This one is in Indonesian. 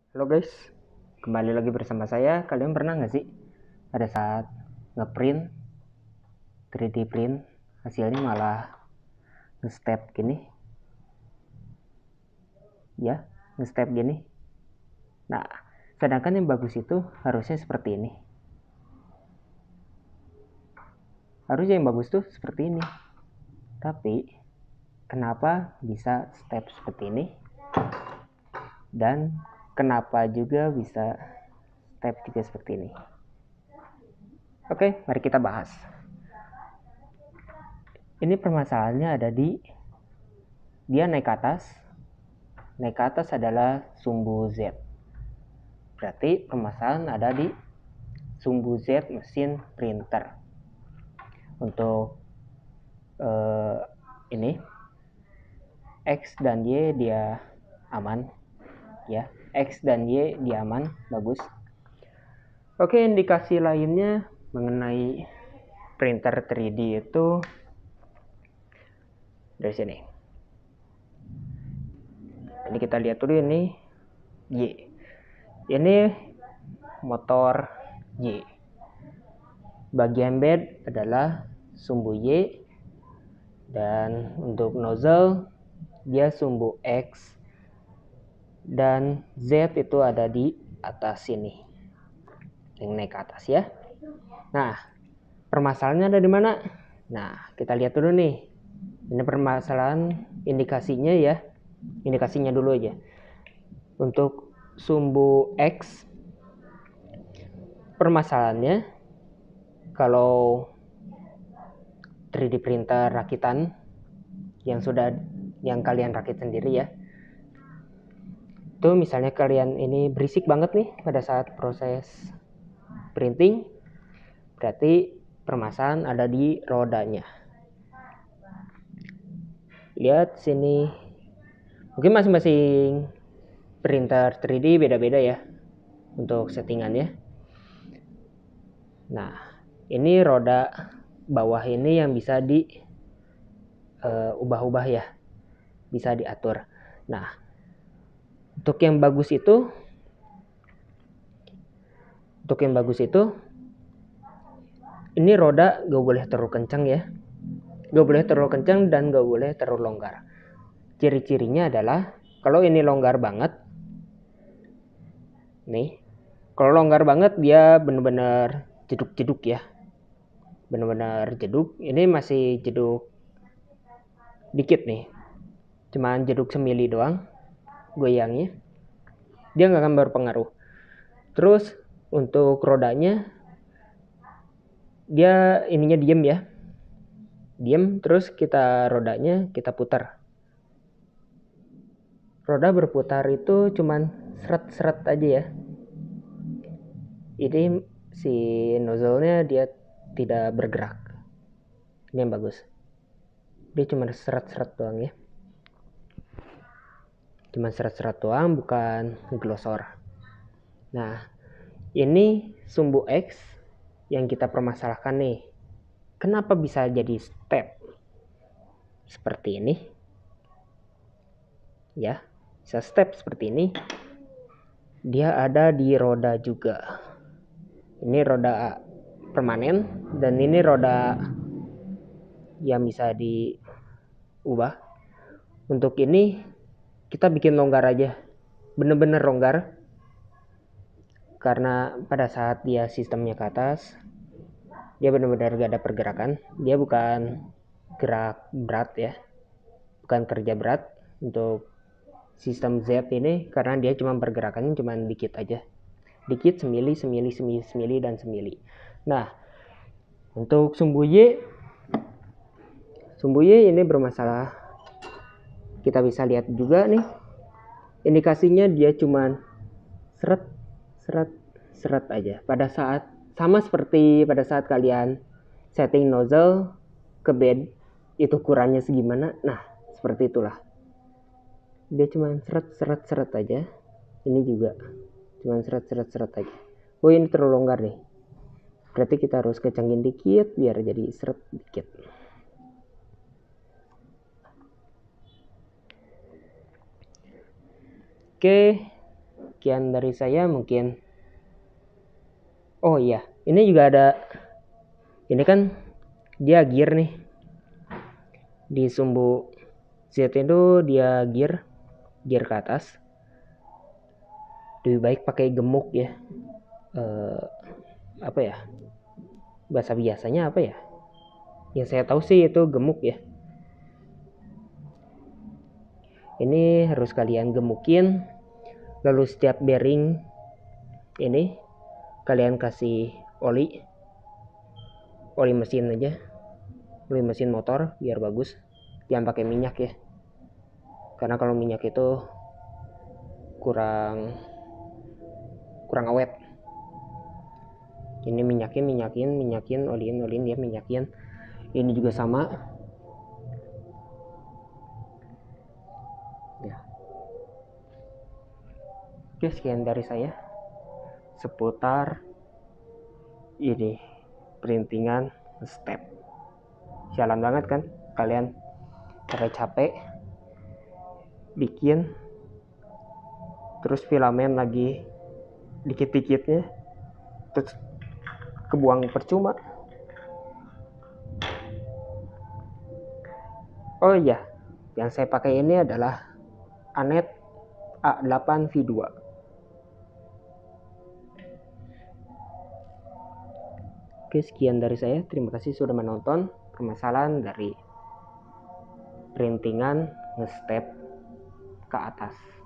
Halo guys, kembali lagi bersama saya. Kalian pernah nggak sih pada saat ngeprint 3D print hasilnya malah nge-step gini? Ya, nge-step gini. Nah, sedangkan yang bagus itu harusnya seperti ini. Harusnya yang bagus tuh seperti ini. Tapi kenapa bisa step seperti ini? Dan kenapa juga bisa step juga seperti ini? Oke, mari kita bahas. Ini permasalahannya ada di dia naik ke atas. Naik ke atas adalah sumbu Z. Berarti permasalahan ada di sumbu Z mesin printer. Untuk ini X dan Y dia aman ya. X dan Y dia aman, bagus. Oke, indikasi lainnya mengenai printer 3D itu dari sini. Ini kita lihat dulu ini Y. Ini motor Y. Bagian bed adalah sumbu Y, dan untuk nozzle dia sumbu X, dan Z itu ada di atas sini, yang naik ke atas ya. Nah, permasalahannya ada di mana? Nah, kita lihat dulu nih. Ini permasalahan indikasinya ya. Indikasinya dulu aja. Untuk sumbu X, permasalahannya kalau 3D printer rakitan yang kalian rakit sendiri ya, itu misalnya kalian ini berisik banget nih pada saat proses printing, berarti permasalahan ada di rodanya. Lihat sini, mungkin masing-masing printer 3D beda-beda ya untuk settingannya. Nah, ini roda bawah ini yang bisa ubah-ubah ya, bisa diatur. Nah, untuk yang bagus itu ini roda gak boleh terlalu kencang ya, gak boleh terlalu kencang dan gak boleh terlalu longgar. Ciri-cirinya adalah kalau ini longgar banget nih, kalau longgar banget dia benar-benar jeduk-jeduk ya, benar-benar jeduk. Ini masih jeduk dikit nih, cuman jeduk semili doang goyangnya, dia nggak akan berpengaruh. Terus untuk rodanya dia ininya diem ya, diem. Terus rodanya kita putar, roda berputar itu cuman seret-seret aja ya. Ini si nozzle-nya dia tidak bergerak. Ini yang bagus, dia cuma seret-seret doang ya, cuma seret-seret doang, bukan glosor. Nah, ini sumbu X yang kita permasalahkan nih. Kenapa bisa jadi step seperti ini ya, bisa step seperti ini? Dia ada di roda juga. Ini roda permanen dan ini roda yang bisa diubah. Untuk ini kita bikin longgar aja, bener-bener longgar, karena pada saat dia sistemnya ke atas dia benar-benar gak ada pergerakan. Dia bukan gerak berat ya, bukan kerja berat untuk sistem Z ini, karena dia cuma pergerakannya cuma dikit aja, dikit, semili, semili, semili, semili, dan semili. Nah, untuk sumbu Y ini bermasalah. Kita bisa lihat juga nih, indikasinya dia cuma seret, seret, seret aja. Pada saat sama seperti pada saat kalian setting nozzle ke bed, itu ukurannya segimana. Nah, seperti itulah. Dia cuma seret, seret, seret aja. Ini juga cuma seret, seret, seret aja. Oh, ini terlalu longgar nih, berarti kita harus kecengin dikit biar jadi seret dikit. Oke, sekian dari saya mungkin. Oh iya, ini juga ada, ini kan dia gear nih, di sumbu Z itu dia gear ke atas. Lebih baik pakai gemuk ya. Apa ya, bahasa biasanya apa ya, yang saya tahu sih itu gemuk ya. Ini harus kalian gemukin, lalu setiap bearing ini kalian kasih oli mesin aja, oli mesin motor biar bagus. Jangan pakai minyak ya, karena kalau minyak itu kurang awet. Ini minyakin, oliin ya, minyakin. Ini juga sama ya. Oke, sekian dari saya seputar ini printingan step. Sialan banget kan kalian capek bikin, terus filamen lagi dikit-dikitnya, terus kebuang percuma. Oh iya, yang saya pakai ini adalah Anet A8V2. Oke, sekian dari saya. Terima kasih sudah menonton permasalahan dari printingan nge-step ke atas.